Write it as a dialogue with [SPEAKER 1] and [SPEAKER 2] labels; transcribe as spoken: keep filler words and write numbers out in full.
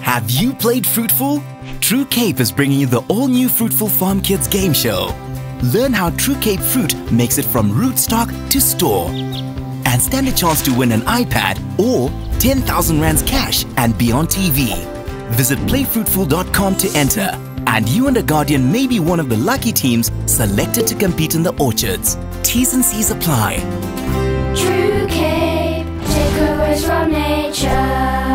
[SPEAKER 1] Have you played Fruitful? Tru-Cape is bringing you the all-new Fruitful Farm Kids game show. Learn how Tru-Cape fruit makes it from rootstock to store. And stand a chance to win an iPad or ten thousand rands cash and be on T V. Visit play fruitful dot com to enter. And you and a guardian may be one of the lucky teams selected to compete in the orchards. T's and C's apply.
[SPEAKER 2] Tru-Cape, takeaways from nature.